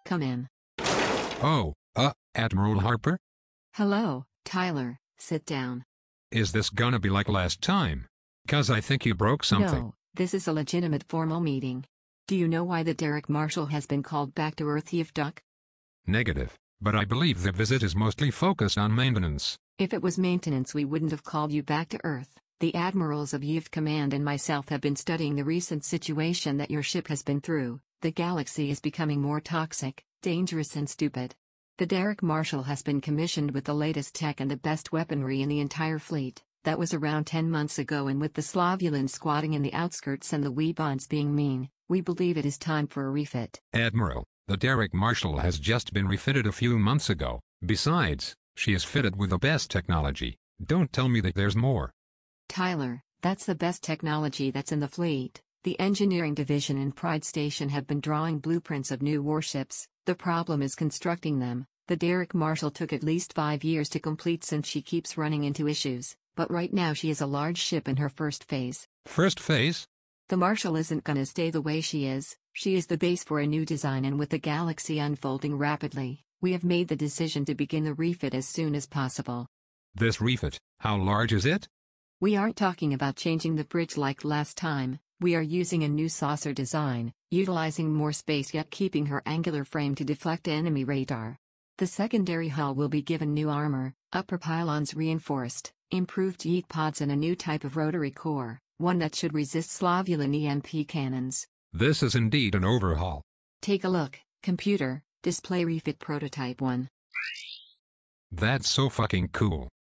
Come in. Oh, Admiral Harper? Hello, Tyler, sit down. Is this gonna be like last time? 'Cause I think you broke something. No, this is a legitimate formal meeting. Do you know why the Derek Marshall has been called back to Earth, Eve Duck? Negative, but I believe the visit is mostly focused on maintenance. If it was maintenance we wouldn't have called you back to Earth. The admirals of Youth Command and myself have been studying the recent situation that your ship has been through. The galaxy is becoming more toxic, dangerous and stupid. The Derek Marshall has been commissioned with the latest tech and the best weaponry in the entire fleet. That was around 10 months ago, and with the Slavulans squatting in the outskirts and the Weebonds being mean, we believe it is time for a refit. Admiral, the Derek Marshall has just been refitted a few months ago. Besides, she is fitted with the best technology. Don't tell me that there's more. Tyler, that's the best technology that's in the fleet. The engineering division and Pride Station have been drawing blueprints of new warships. The problem is constructing them. The Derek Marshall took at least 5 years to complete since she keeps running into issues, but right now she is a large ship in her first phase. First phase? The Marshall isn't gonna stay the way she is. She is the base for a new design, and with the galaxy unfolding rapidly, we have made the decision to begin the refit as soon as possible. This refit, how large is it? We aren't talking about changing the bridge like last time. We are using a new saucer design, utilizing more space yet keeping her angular frame to deflect enemy radar. The secondary hull will be given new armor, upper pylons reinforced, improved yeet pods and a new type of rotary core, one that should resist Slavulan EMP cannons. This is indeed an overhaul. Take a look, computer, display refit prototype 1. That's so fucking cool.